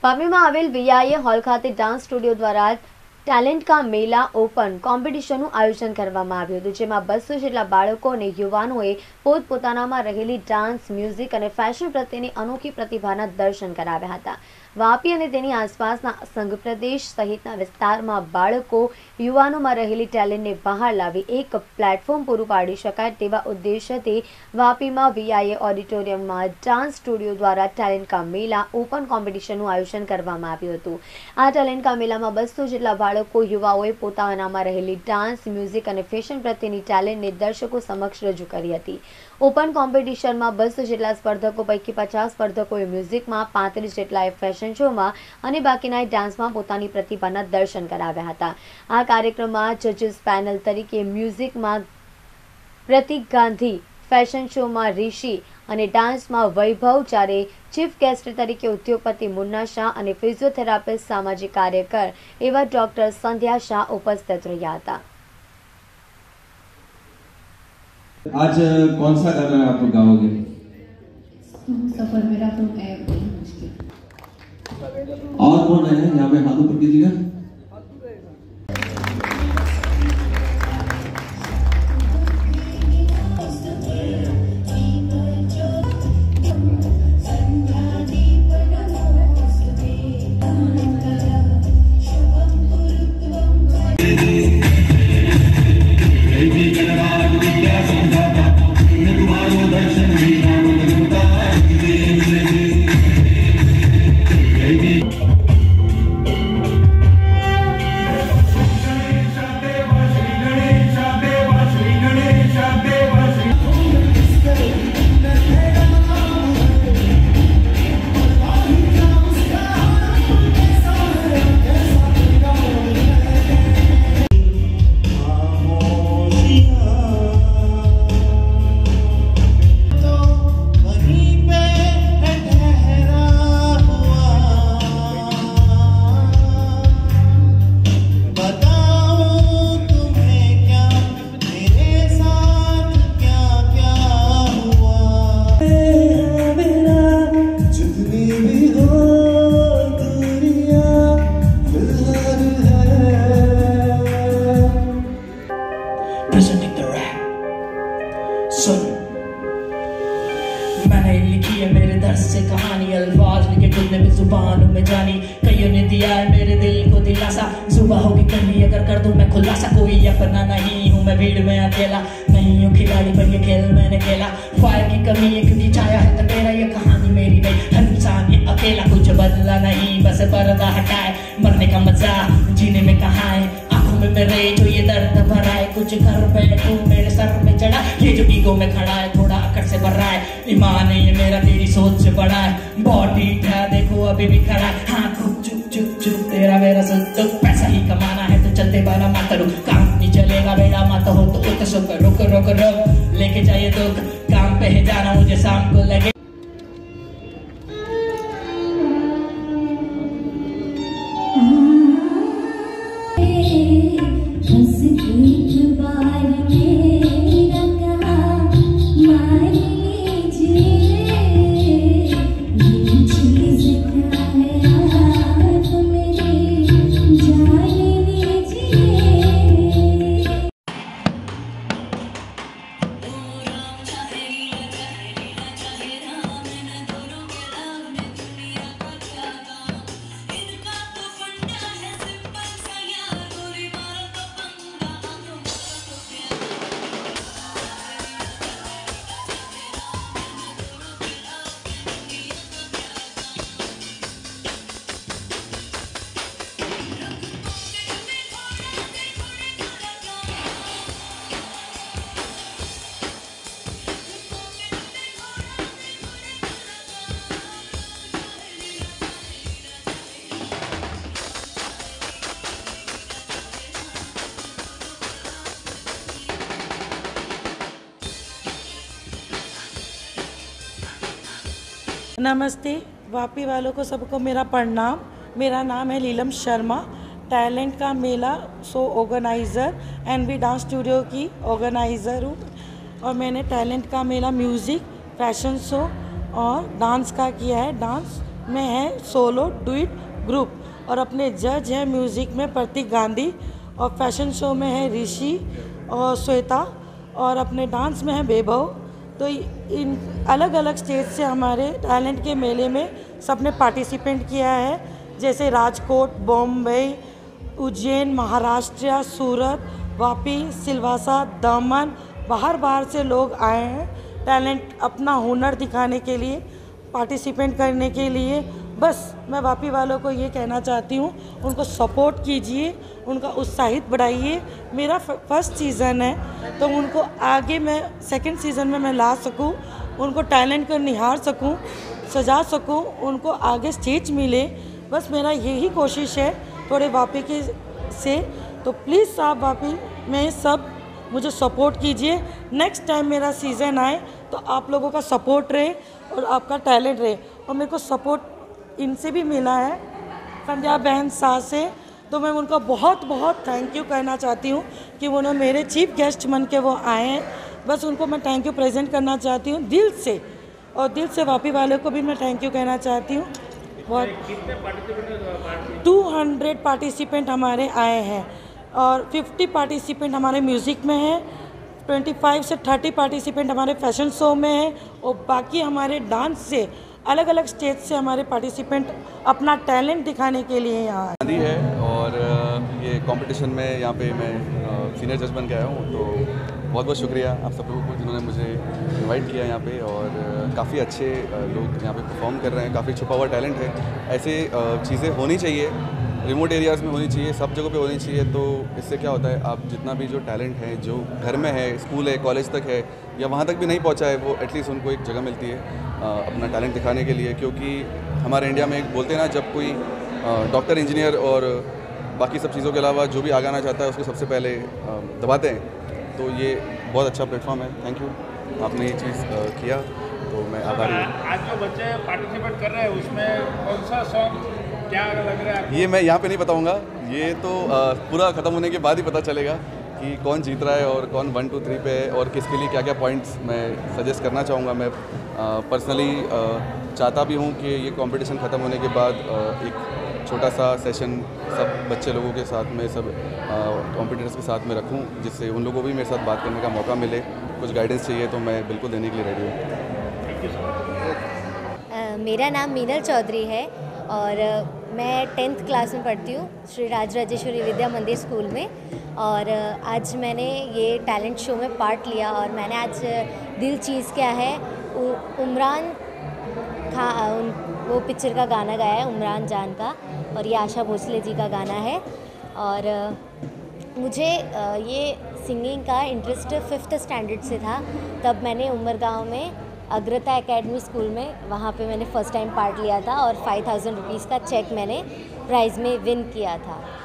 વાપીમાં આવેલ VIA hall ખાતે dance studio દ્વારા ટેલેન્ટ કા મેલા ઓપન કોમ્પિટિશનનું આયોજન કરવામાં આવ્યું હતું, જેમાં 200 જેટલા બાળકો અને યુવાનોએ પોતપોતાનામાં રહેલી ડાન્સ, મ્યુઝિક અને ફેશન પ્રત્યેની અનોખી પ્રતિભાના દર્શન કરાવ્યા હતા। વાપી અને તેની આસપાસના સંઘ પ્રદેશ સહિતના વિસ્તારમાં બાળકો, યુવાનોમાં રહેલી ટેલેન્ટને બહાર લાવી એક પ્લેટફોર્મ પૂરું પાડી શકાય તેવા ઉદ્દેશ્યથી વાપીમાં વીઆઈએ ઓડિટોરિયમમાં ડાન્સ સ્ટુડિયો દ્વારા ટેલેન્ટ કા મેલા ઓપન કોમ્પિટિશનનું આયોજન કરવામાં આવ્યું હતું। આ ટેલેન્ટ કા મેલામાં 200 જેટલા બાળકો, યુવાઓએ પોતાનામાં રહેલી ડાન્સ, મ્યુઝિક અને ફેશન પ્રત્યેની ટેલેન્ટને દર્શકો સમક્ષ રજૂ કરી હતી। ઓપન કોમ્પિટિશનમાં 200 જેટલા સ્પર્ધકો પૈકી 50 સ્પર્ધકોએ મ્યુઝિકમાં, 35 જેટલાએ ફેશન શોમાં અને બાકીનાએ ડાન્સમાં પોતાની પ્રતિભાના દર્શન કરાવ્યા હતા। આ કાર્યક્રમમાં જજીસ પેનલ તરીકે મ્યુઝિકમાં પ્રતિક ગાંધી, ફેશન શોમાં ઋષિ અને ડાન્સમાં વૈભવ, જ્યારે ચીફ ગેસ્ટ તરીકે ઉદ્યોગપતિ મુન્ના શાહ અને ફિઝિયોથેરાપિસ્ટ, સામાજિક કાર્યકર એવા ડોક્ટર સંધ્યા शाह उपस्थित રહ્યા હતા। आज कौन सा गाना आप लोग गाओगे? सफर मेरा तुम है मुश्किल। और कौन है यहाँ पे? हाथ ऊपर कीजिएगा। मैंने लिखी है मेरे दर्द से कहानी, अल्फाज लिखे खुद ने भी जुबानों में जानी। कईयों ने दिया है मेरे दिल को दिलासा, जुबा होगी कभी अगर कर दूं मैं खुलासा। कोई अपना नहीं हूँ मैं भीड़ में अकेला, नहीं हूँ खिलाड़ी पर ये खेल मैंने खेला। फायर की कमी है क्योंकि छाया है तपेरा, ये कहानी मेरी नहीं, हर इंसान ये अकेला। कुछ बदला नहीं बस पर्दा हटाए, मरने का मजा जीने में कहाँ है। आंखों में मेरे जो ये दर्द भरा है, कुछ घर पे तू मेरे सर में चढ़ा। ये जो ईगो में खड़ा है थोड़ा अकड़ से भर रहा है, ईमान है ये मेरा तेरी सोच से बड़ा है। बॉडी था देखो अभी भी खड़ा है, हाँ चुप चुप चुप चुप तेरा मेरा सुख। पैसा ही कमाना है तो चलते बना मत रुक, काम नहीं चलेगा बेड़ा मत हो तो सुख। रुक रुक रुक लेके जाइए दुख, काम पे है जाना मुझे शाम को लगे। नमस्ते वापी वालों को सबको मेरा प्रणाम। मेरा नाम है लीलम शर्मा, टैलेंट का मेला show organiser NB dance studio की ऑर्गेनाइज़र हूँ। और मैंने टैलेंट का मेला म्यूज़िक, फैशन शो और डांस का किया है। डांस में है सोलो डुइट ग्रुप, और अपने जज हैं म्यूज़िक में प्रतीक गांधी, और फैशन शो में है ऋषि और श्वेता, और अपने डांस में है वैभव। तो इन अलग अलग स्टेट से हमारे टैलेंट के मेले में सबने पार्टिसिपेंट किया है, जैसे राजकोट, बॉम्बे, उज्जैन, महाराष्ट्र, सूरत, वापी, सिलवासा, दमन, बाहर से लोग आए हैं टैलेंट अपना हुनर दिखाने के लिए, पार्टिसिपेंट करने के लिए। बस मैं वापी वालों को ये कहना चाहती हूँ, उनको सपोर्ट कीजिए, उनका उत्साहित बढ़ाइए। मेरा फर्स्ट सीज़न है तो उनको आगे मैं सेकंड सीज़न में मैं ला सकूँ, उनको टैलेंट को निहार सकूँ, सजा सकूँ, उनको आगे स्टेज मिले। बस मेरा यही कोशिश है थोड़े वापी के से। तो प्लीज़ आप वापी में सब मुझे सपोर्ट कीजिए। नेक्स्ट टाइम मेरा सीज़न आए तो आप लोगों का सपोर्ट रहे और आपका टैलेंट रहे। और मेरे को सपोर्ट इनसे भी मिला है, संध्या बहन शाह से, तो मैं उनका बहुत बहुत थैंक यू कहना चाहती हूँ कि उन्होंने मेरे चीफ गेस्ट बन के वो आए हैं। बस उनको मैं थैंक यू प्रेजेंट करना चाहती हूँ दिल से, और दिल से वापी वालों को भी मैं थैंक यू कहना चाहती हूँ। बहुत 200 पार्टिसिपेंट हमारे आए हैं, और 50 पार्टिसिपेंट हमारे म्यूज़िक में हैं, 25 से 30 पार्टिसिपेंट हमारे फैशन शो में हैं, और बाकी हमारे डांस से अलग अलग स्टेट से हमारे पार्टिसिपेंट अपना टैलेंट दिखाने के लिए यहाँ आए है। और ये कंपटीशन में यहाँ पे मैं सीनियर जज बन के आया हूँ, तो बहुत बहुत शुक्रिया आप सब लोगों को जिन्होंने मुझे इनवाइट किया यहाँ पे। और काफ़ी अच्छे लोग यहाँ पे परफॉर्म कर रहे हैं, काफ़ी छुपा हुआ टैलेंट है। ऐसे चीज़ें होनी चाहिए, रिमोट एरियाज़ में होनी चाहिए, सब जगह पे होनी चाहिए। तो इससे क्या होता है, आप जितना भी जो टैलेंट है, जो घर में है, स्कूल है, कॉलेज तक है, या वहाँ तक भी नहीं पहुँचा है, वो एटलीस्ट उनको एक जगह मिलती है अपना टैलेंट दिखाने के लिए। क्योंकि हमारे इंडिया में एक बोलते हैं ना, जब कोई डॉक्टर, इंजीनियर और बाकी सब चीज़ों के अलावा जो भी आगे आना चाहता है उसको सबसे पहले दबाते हैं। तो ये बहुत अच्छा प्लेटफॉर्म है। थैंक यू, आपने ये चीज़ किया, तो मैं आभारी हूँ। आज जो बच्चे पार्टिसिपेट कर रहे हैं उसमें कौन सा सॉन्ग क्या लग रहा है? ये मैं यहाँ पे नहीं बताऊँगा, ये तो पूरा ख़त्म होने के बाद ही पता चलेगा कि कौन जीत रहा है और कौन 1 2 3 पे है, और किसके लिए क्या क्या पॉइंट्स मैं सजेस्ट करना चाहूँगा। मैं पर्सनली चाहता भी हूँ कि ये कंपटीशन ख़त्म होने के बाद एक छोटा सा सेशन सब बच्चे लोगों के साथ में, सब कॉम्पिटिटर्स के साथ में रखूं, जिससे उन लोगों को भी मेरे साथ बात करने का मौका मिले। कुछ गाइडेंस चाहिए तो मैं बिल्कुल देने के लिए रेडी हूँ। मेरा नाम मीनल चौधरी है और मैं 10th क्लास में पढ़ती हूँ श्री राजराजेश्वरी विद्या मंदिर स्कूल में। और आज मैंने ये टैलेंट शो में पार्ट लिया, और मैंने आज दिल चीज़ क्या है उमरान खान वो पिक्चर का गाना गाया है, उमरान जान का, और ये आशा भोसले जी का गाना है। और मुझे ये सिंगिंग का इंटरेस्ट 5th स्टैंडर्ड से था। तब मैंने उमरगांव में अग्रता एकेडमी स्कूल में, वहाँ पे मैंने फ़र्स्ट टाइम पार्ट लिया था, और 5000 रुपीज़ का चेक मैंने प्राइज़ में विन किया था।